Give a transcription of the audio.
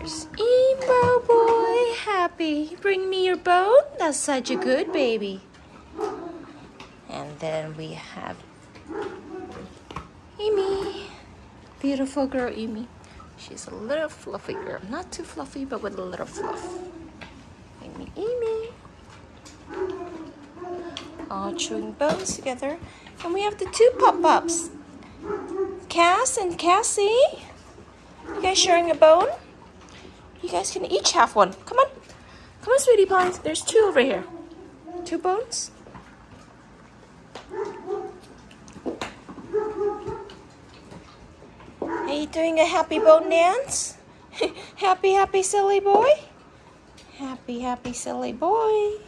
There's Emo boy, happy. Bring me your bone. That's such a good baby. And then we have Emi. Beautiful girl, Emi. She's a little fluffy girl. Not too fluffy, but with a little fluff. Emi, Emi. All chewing bones together. And we have the two pop-ups. Cass and Cassie. You guys sharing a bone? You guys can each have one. Come on. Come on, sweetie pie. There's two over here. Two bones. Are you doing a happy bone dance? Happy, happy, silly boy? Happy, happy, silly boy.